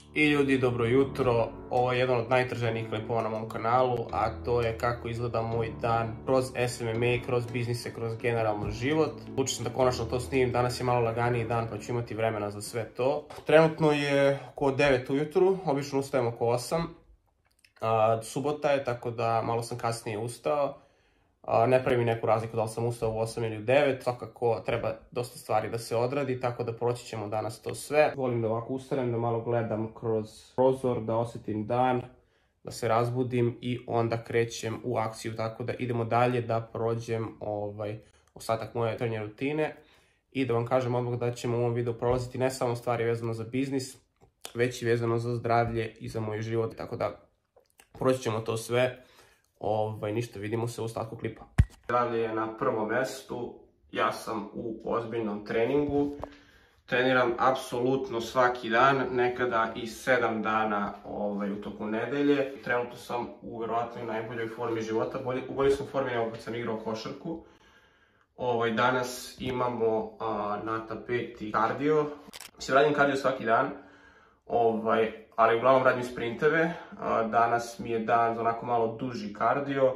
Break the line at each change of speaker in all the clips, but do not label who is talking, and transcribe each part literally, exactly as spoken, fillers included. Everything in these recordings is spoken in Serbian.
I ljudi, dobro jutro, ovo je jedan od najtraženijih klipova na mom kanalu, a to je kako izgleda moj dan kroz S M M A, kroz biznise, kroz generalno život. Odlučio sam da konačno to snimim, danas je malo laganiji dan pa ću imati vremena za sve to. Trenutno je oko devet ujutru, obično ustajem oko osam. A, subota je, tako da malo sam kasnije ustao. A, ne pravi mi neku razliku da li sam ustao u osam ili u devet, svakako treba dosta stvari da se odradi, tako da proći ćemo danas to sve. Volim da ovako ustanem, da malo gledam kroz prozor, da osjetim dan, da se razbudim i onda krećem u akciju, tako da idemo dalje da prođem ovaj, ostatak moje jutarnje rutine i da vam kažem odmah da ćemo u ovom videu prolaziti ne samo stvari vezano za biznis, već i vezano za zdravlje i za moj život, tako da proći ćemo to sve. Ovaj, ništa, vidimo se u ostatku klipa. Zdravlje je na prvom mjestu, ja sam u ozbiljnom treningu, treniram apsolutno svaki dan, nekada i sedam dana ovaj, u toku nedelje. Trenutno sam u verovatno najboljoj formi života, bolje, u boljoj sam formi nego kad sam igrao košarku. Ovaj, danas imamo a, na tapeti kardio, mislim radim kardio svaki dan. Ovaj, ali uglavnom radim sprinteve, danas mi je dan za onako malo duži kardio,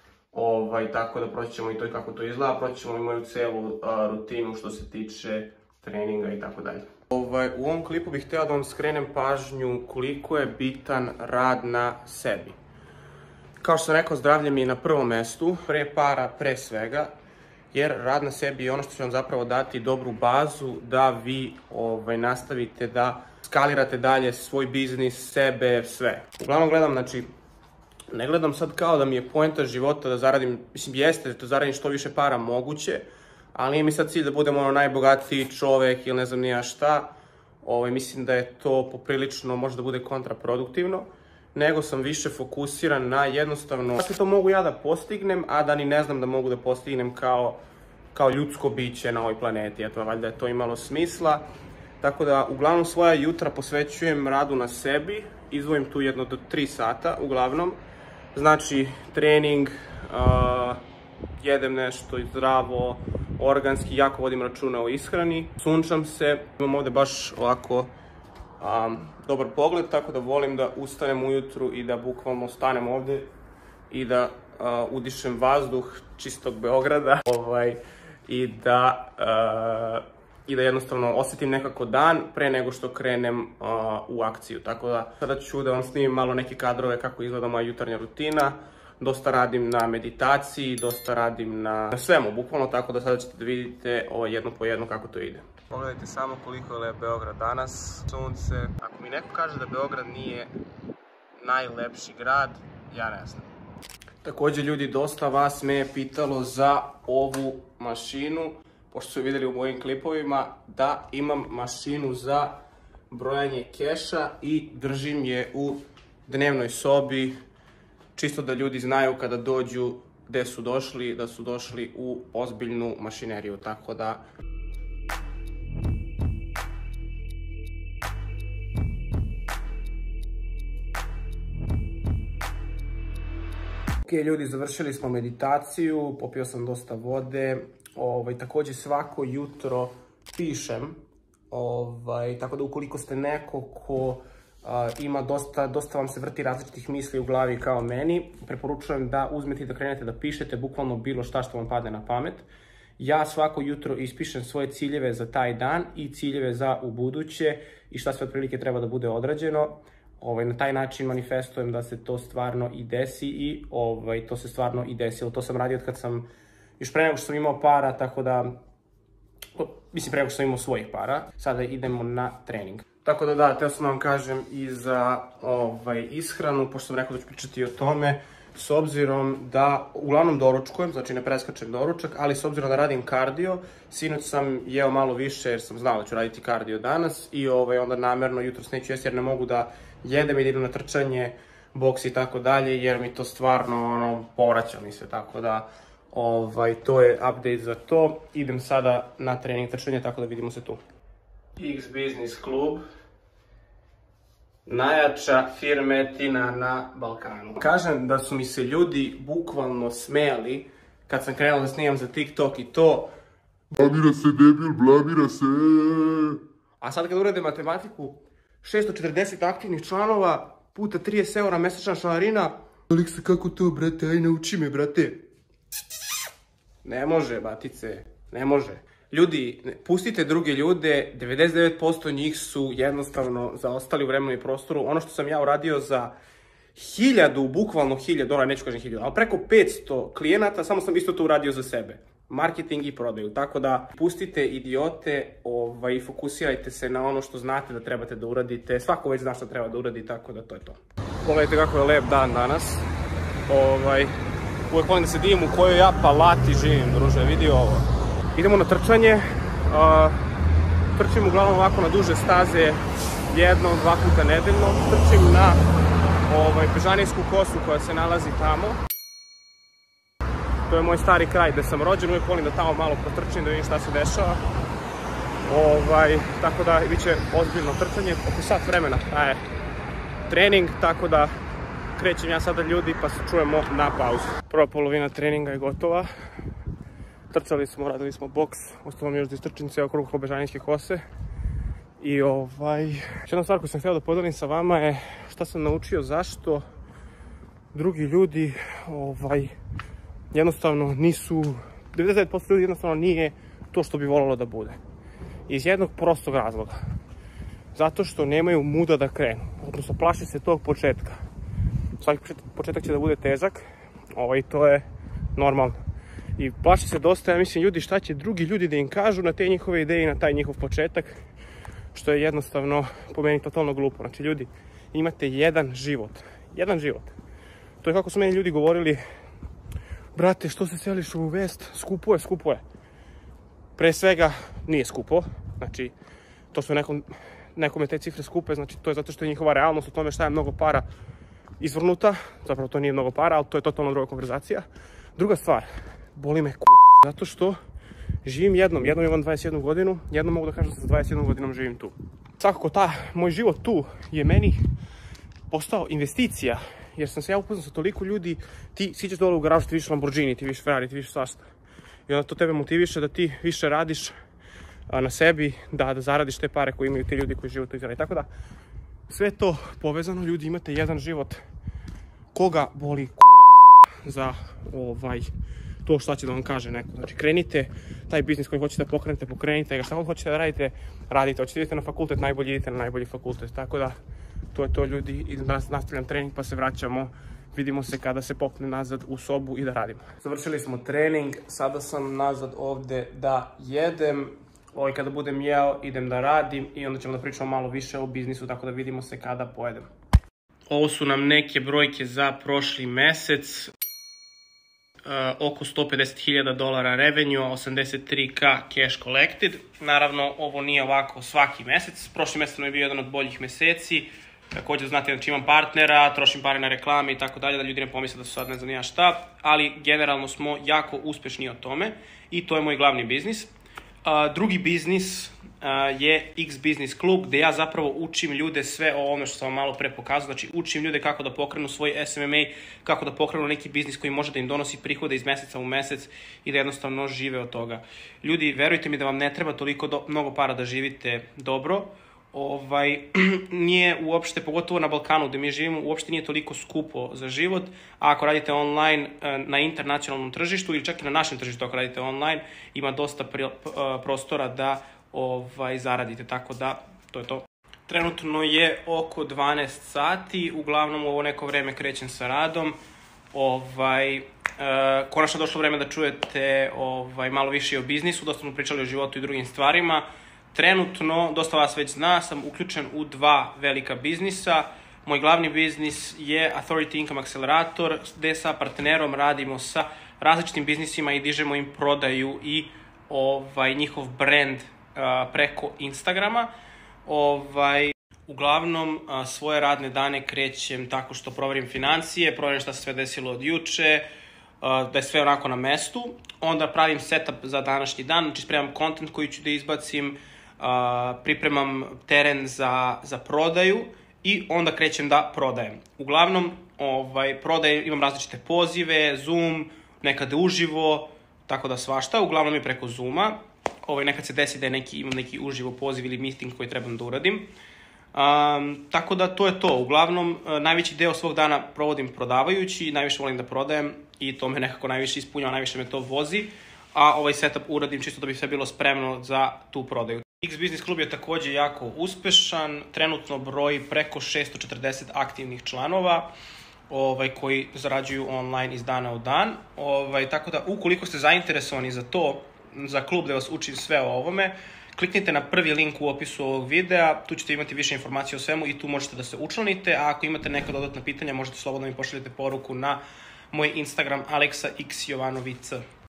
ovaj, tako da proći ćemo i to i kako to izgleda, proći ćemo i moju celu a, rutinu što se tiče treninga i tako dalje. Ovaj, u ovom klipu bih htio da vam skrenem pažnju koliko je bitan rad na sebi. Kao što sam rekao, zdravlje mi je na prvom mjestu, pre para, pre svega, jer rad na sebi je ono što će vam zapravo dati dobru bazu da vi ovaj, nastavite da skalirate dalje svoj biznis, sebe, sve. Uglavnom gledam, znači, ne gledam sad kao da mi je poenta života da zaradim, mislim jeste da zaradim što više para moguće, ali nije mi sad cilj da budem ono najbogatiji čovek ili ne znam ni ja šta. Ovaj, mislim da je to poprilično, možda bude kontraproduktivno, nego sam više fokusiran na jednostavno kako to mogu ja da postignem, a da ni ne znam da mogu da postignem kao, kao ljudsko biće na ovoj planeti. Eto, valjda je to imalo smisla. Tako da, uglavnom svoja jutra posvećujem radu na sebi, izdvojim tu jedno do tri sata, uglavnom. Znači, trening, uh, jedem nešto zdravo, organski, jako vodim računa o ishrani, sunčam se, imam ovdje baš ovako um, dobar pogled, tako da volim da ustanem ujutru i da bukvalno stanem ovdje i da uh, udišem vazduh čistog Beograda, ovaj, i da... Uh, i da jednostavno osjetim nekako dan pre nego što krenem uh, u akciju. Tako da sada ću da vam snimim malo neke kadrove kako izgleda moja jutarnja rutina. Dosta radim na meditaciji, dosta radim na, na svemu, bukvalno, tako da sada ćete da vidite ovo jedno po jedno kako to ide. Pogledajte samo koliko je lep Beograd danas, sunce. Ako mi neko kaže da Beograd nije najlepši grad, ja ne znam. Također ljudi, dosta vas me je pitalo za ovu mašinu, pošto su vidjeli u mojim klipovima, da imam mašinu za brojanje keša i držim je u dnevnoj sobi, čisto da ljudi znaju kada dođu gde su došli, da su došli u ozbiljnu mašineriju, tako da... Ok ljudi, završili smo meditaciju, popio sam dosta vode. Ovaj, također svako jutro pišem, ovaj, tako da ukoliko ste neko ko a, ima dosta, dosta vam se vrti različitih misli u glavi kao meni, preporučujem da uzmete i da krenete da pišete bukvalno bilo šta što vam padne na pamet. Ja svako jutro ispišem svoje ciljeve za taj dan i ciljeve za ubuduće i šta sve otprilike treba da bude odrađeno. Ovaj, na taj način manifestujem da se to stvarno i desi i ovaj, to se stvarno i desilo. To sam radio od kad sam još pre nego što sam imao para, tako da, mislim pre nego što sam imao svojih para, sada idemo na trening. Tako da da, teo sam vam kažem i za ovaj, ishranu, pošto sam rekao da ću pričati o tome, s obzirom da uglavnom doručkujem, znači ne preskačem doručak, ali s obzirom da radim kardio, sinoć sam jeo malo više jer sam znao da ću raditi kardio danas i ovaj, onda namerno jutros neću jesti jer ne mogu da jedem i da idem na trčanje, boks i tako dalje, jer mi to stvarno ono, povraća mi se, tako da ovaj, to je update za to. Idem sada na trening trčanja, tako da vidimo se tu. X Business klub, najjača firmetina na Balkanu. Kažem da su mi se ljudi bukvalno smejali kad sam krenuo da snimam za TikTok i to. Blamira se debil, blamira se. A sad kad uradim matematiku, šesto četrdeset aktivnih članova, puta trideset eura mesečna članarina. Aleksa, kako to, brate? Aj, nauči me, brate. Ne može, batice, ne može. Ljudi, pustite druge ljude, devedeset devet posto njih su jednostavno zaostali u vremenu i prostoru. Ono što sam ja uradio za hiljadu, bukvalno hiljadu, dolara, neću kažem hiljadu, ali preko petsto klijenata, samo sam isto to uradio za sebe. Marketing i prodaju, tako da pustite idiote ovaj, i fokusirajte se na ono što znate da trebate da uradite. Svako već zna što treba da uradi, tako da to je to. Pogledajte kako je lep dan danas. Ovaj, uvek volim da se divim u kojoj ja palati živim, druže, vidi ovo. Idemo na trčanje, uh, trčim uglavnom ovako na duže staze, jednom, dva puta nedeljno. Trčim na ovaj, Bežanijsku kosu koja se nalazi tamo. To je moj stari kraj gde sam rođen, uvijek volim da tamo malo protrčim, da vidim šta se dešava. Ovaj, tako da bit će ozbiljno trčanje, oko sat vremena traje trening, tako da krećem ja sada ljudi pa se čujemo na pauzu. Prva polovina treninga je gotova. Trčali smo, radili smo boks, ostalo mi još da istrčim ceo krug oko Bežanijske kose. I ovaj, jedna stvar koju sam htio da podelim sa vama je šta sam naučio, zašto drugi ljudi ovaj, jednostavno nisu, devedeset devet posto ljudi jednostavno nije to što bi volalo da bude. Iz jednog prostog razloga. Zato što nemaju muda da krenu, odnosno plaši se tog početka. Svaki početak će da bude težak, ovaj, to je normalno. I plaši se dosta, ja mislim, ljudi šta će drugi ljudi da im kažu na te njihove ideje i na taj njihov početak, što je jednostavno po meni totalno glupo. Znači ljudi, imate jedan život, jedan život. To je kako su meni ljudi govorili, brate, što se seliš u Vest, skupo je, skupo je. Pre svega nije skupo, znači to su nekom, nekome te cifre skupe, znači to je zato što je njihova realnost u tome šta je mnogo para izvrnuta, zapravo to nije mnogo para, ali to je totalno druga konverzacija. Druga stvar, boli me kurac, zato što živim jednom, jednom imam dvadeset jednu godinu, jednom mogu da kažem da sa dvadeset jednom godinom živim tu. Svakako ta, moj život tu je meni postao investicija, jer sam se ja upoznao sa toliko ljudi, ti siđeš dole u garažu, ti vidiš Lamborghini, ti vidiš Ferrari, ti vidiš svašta. I onda to tebe motiviše da ti više radiš na sebi, da, da zaradiš te pare koje imaju ti ljudi koji žive u toj zgradi. Tako da, sve to povezano, ljudi, imate jedan život, koga boli kurac za ovaj, to šta će da vam kaže neko. Znači, krenite, taj biznis koji hoćete da pokrenete, pokrenite ga, šta god hoćete da radite, radite. Hoćete idete na fakultet, najbolji idete na najbolji fakultet. Tako da, to je to, ljudi, i danas nastavljam trening pa se vraćamo. Vidimo se kada se popne nazad u sobu i da radimo. Završili smo trening, sada sam nazad ovde da jedem. Ovaj, kada budem jeo, idem da radim i onda ćemo da pričamo malo više o biznisu, tako da vidimo se kada pojedem. Ovo su nam neke brojke za prošli mesec. Uh, oko sto pedeset hiljada dolara revenue, osamdeset tri hiljade cash collected. Naravno, ovo nije ovako svaki mesec. Prošli mesec nam je bio jedan od boljih meseci. Također znate, znači imam partnera, trošim pare na reklame i tako dalje, da ljudi ne pomisle da su sad ne znam ja šta, ali generalno smo jako uspešni o tome i to je moj glavni biznis. Uh, drugi biznis uh, je X Business Klub, gde ja zapravo učim ljude sve o ovome što sam vam malo pre pokazao. Znači učim ljude kako da pokrenu svoj S M M A, kako da pokrenu neki biznis koji može da im donosi prihode iz meseca u mesec i da jednostavno žive od toga. Ljudi, verujte mi da vam ne treba toliko do, mnogo para da živite dobro. Ovaj, nije uopšte, pogotovo na Balkanu gde mi živimo, uopšte nije toliko skupo za život, a ako radite online na internacionalnom tržištu ili čak i na našem tržištu ako radite online, ima dosta pri, prostora da ovaj, zaradite, tako da to je to. Trenutno je oko dvanaest sati, uglavnom u ovo neko vreme krećem sa radom. Ovaj, uh, konačno došlo vreme da čujete ovaj, malo više o biznisu, dosta smo pričali o životu i drugim stvarima. Trenutno, dosta vas već zna, sam uključen u dva velika biznisa. Moj glavni biznis je Authority Income Accelerator, gde sa partnerom radimo sa različitim biznisima i dižemo im prodaju i ovaj, njihov brand uh, preko Instagrama. Ovaj, uglavnom, uh, svoje radne dane krećem tako što proverim financije, proverim šta se sve desilo od juče, uh, da je sve onako na mestu. Onda pravim setup za današnji dan, znači spremam content koji ću da izbacim, Uh, pripremam teren za, za prodaju i onda krećem da prodajem. Uglavnom, ovaj, prodajem, imam različite pozive, Zoom, nekada uživo, tako da svašta, uglavnom je preko Zooma. Ovaj, nekad se desi da je neki, imam neki uživo poziv ili meeting koji trebam da uradim. Um, tako da to je to. Uglavnom, uh, najveći deo svog dana provodim prodavajući, najviše volim da prodajem i to me nekako najviše ispunjava, najviše me to vozi, a ovaj setup uradim čisto da bi sve bilo spremno za tu prodaju. X Business klub je takođe jako uspešan, trenutno broji preko šesto četrdeset aktivnih članova ovaj, koji zarađuju online iz dana u dan. Ovaj, tako da, ukoliko ste zainteresovani za to, za klub da vas učim sve o ovome, kliknite na prvi link u opisu ovog videa, tu ćete imati više informacije o svemu i tu možete da se učlanite, a ako imate neka dodatna pitanja, možete slobodno mi pošaljete poruku na moj Instagram Aleksa X Jovanović.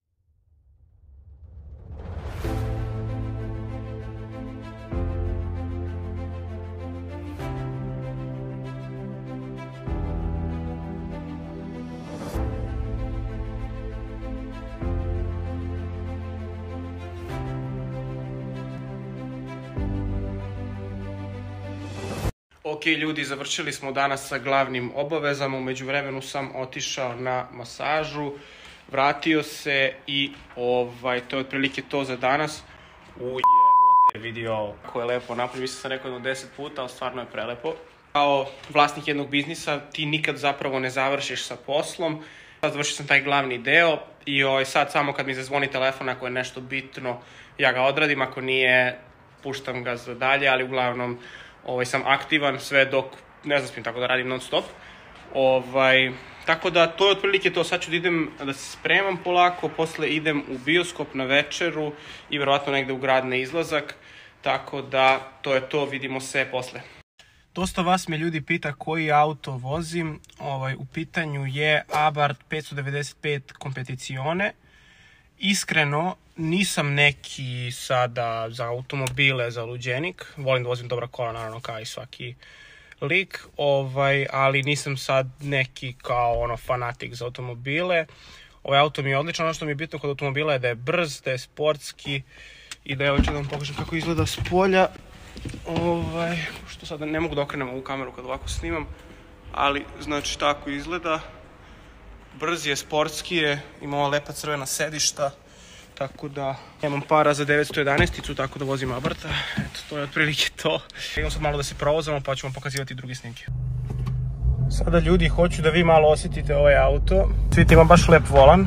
Ok, ljudi, završili smo danas sa glavnim obavezama, umeđu vremenu sam otišao na masažu, vratio se i ovaj, to je otprilike to za danas. Ujebote, vidio kako je lepo napravio, mislim sam rekao jedno deset puta, ali stvarno je prelepo. Kao vlasnik jednog biznisa, ti nikad zapravo ne završiš sa poslom. Sad završio sam taj glavni deo i ovaj, sad samo kad mi zazvoni telefon, ako je nešto bitno, ja ga odradim, ako nije, puštam ga za dalje, ali uglavnom Ovaj, sam aktivan sve dok ne zaspim, tako da radim non stop. Ovaj, tako da to je otprilike to, sad ću da idem da se spremam polako, posle idem u bioskop na večeru i verovatno negde u grad na izlazak, tako da to je to, vidimo se posle. Dosta vas me ljudi pita koji auto vozim, ovaj, u pitanju je Abarth petsto devedeset pet Competizione. Iskreno, nisam neki sada za automobile zaluđenik, volim da vozim dobra kola, naravno kao i svaki lik, ovaj, ali nisam sad neki kao ono fanatik za automobile. Ovaj auto mi je odličan, ono što mi je bitno kod automobila je da je brz, da je sportski i da evo ću da vam pokažem kako izgleda s polja. Ovaj, što sada ne mogu da okrenem ovu kameru kad ovako snimam, ali znači tako izgleda. Brz je, sportski je, ima ova lepa crvena sedišta, tako da imam para za devetsto jedanaest-icu, tako da vozim Abartha. Eto, to je otprilike to. Idemo sad malo da se provozamo, pa ću vam pokazivati druge snimke. Sada ljudi, hoću da vi malo osjetite ovaj auto. Vidite, ima baš lep volan.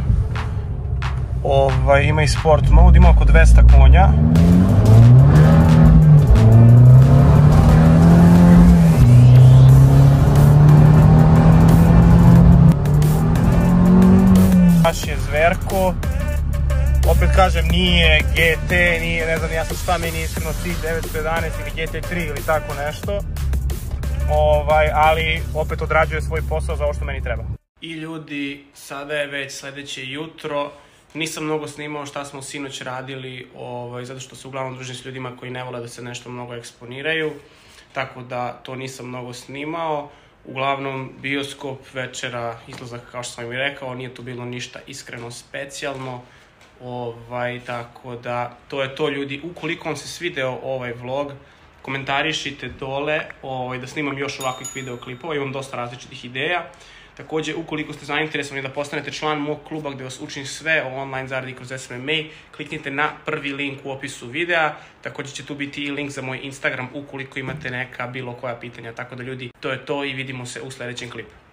Ovaj, ima i sport mode, ima oko dvesta konja. Baš je zverko. Opet kažem, nije G T, nije, ne znam, ja sam šta, meni iskreno cilj devetsto jedanaest ili G T tri ili tako nešto. Ovaj, ali opet odrađuje svoj posao za ovo što meni treba. I ljudi, sada je već sledeće jutro. Nisam mnogo snimao šta smo sinoć radili, ovaj, zato što se uglavnom družim s ljudima koji ne vole da se nešto mnogo eksponiraju. Tako da to nisam mnogo snimao. Uglavnom, bioskop, večera, izlazak, kao što sam im i rekao, nije tu bilo ništa iskreno specijalno. Ovaj, tako da, to je to ljudi. Ukoliko vam se svideo ovaj vlog, komentarišite dole ovaj, da snimam još ovakvih videoklipova, imam dosta različitih ideja. Takođe, ukoliko ste zainteresovani da postanete član mog kluba gde vas učim sve o online zaradi kroz S M M A, kliknite na prvi link u opisu videa. Takođe će tu biti i link za moj Instagram ukoliko imate neka bilo koja pitanja. Tako da ljudi, to je to i vidimo se u sledećem klipu.